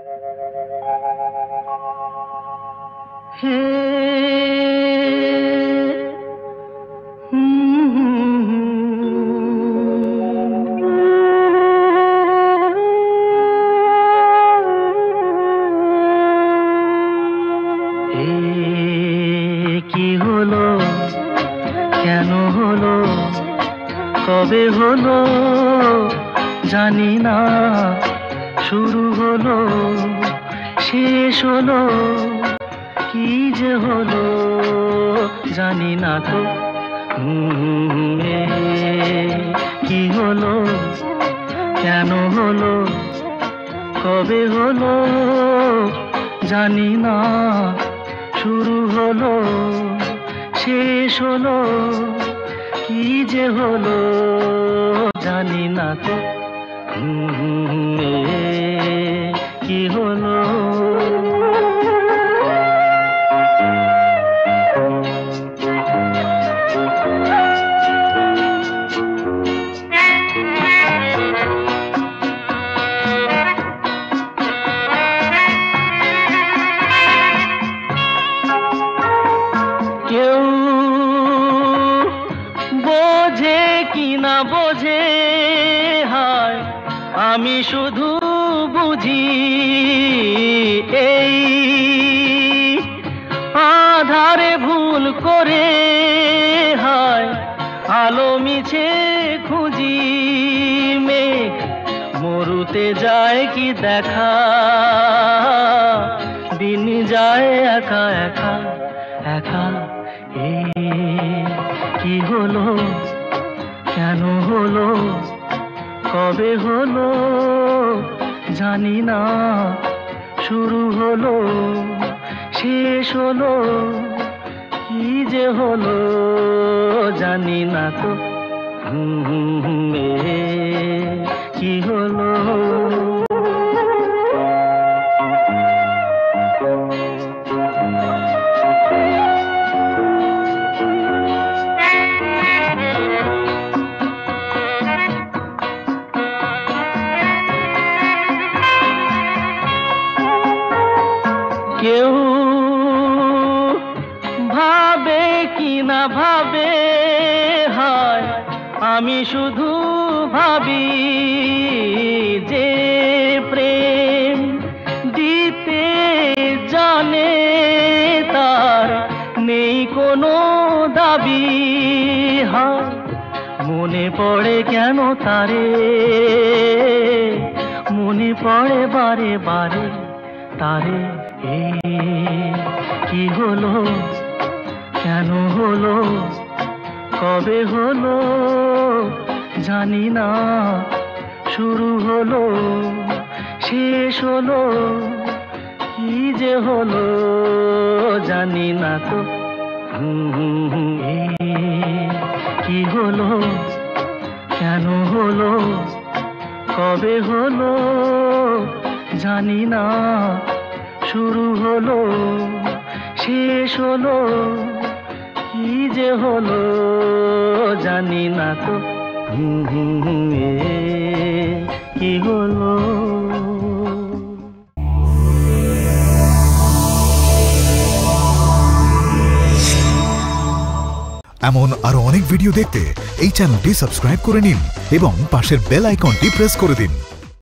কি হলো, কেন হলো, কবে হলো জানি না, শুরু হলো শেষ হলো, কি যে হলো জানি না তো। কি হলো, কেন হলো, কবে হলো জানি না, শুরু হলো শেষ হলো, কি যে হলো জানি না তো। কি হলো, কেউ বোঝে কি না বোঝে, হায় আমি শুধু বুঝি এই আধারে ভুল করে, হায় আলো মিছে খুঁজি, মেঘ মরুতে যায় কি দেখা, দিন যায় একা একা একা। কি হলো, কেন হলো, কবে হলো জানি না, শুরু হলো শেষ হলো, কি যে হলো জানি না তো। কি হলো, কেউ ভাবে কি না ভাবে, হায় আমি শুধু ভাবি যে প্রেম দিতে জানে, তার নেই কোনো দাবি, হায় মনে পড়ে কেন তারে, মনে পড়ে বারে বারে তারে। কি হলো, কেন হলো, কবে হলো জানি না, শুরু হলো শেষ হলো, কি যে হলো জানি না তো। কি হলো, কেন হলো, কবে হলো জানি না, শুরু হলো শেষ হলো, কি যে হলো জানি না তো। কি হলো। এমন আরো অনেক ভিডিও দেখতে এই চ্যানেলটি সাবস্ক্রাইব করে নিন এবং পাশের বেল আইকনটি প্রেস করে দিন।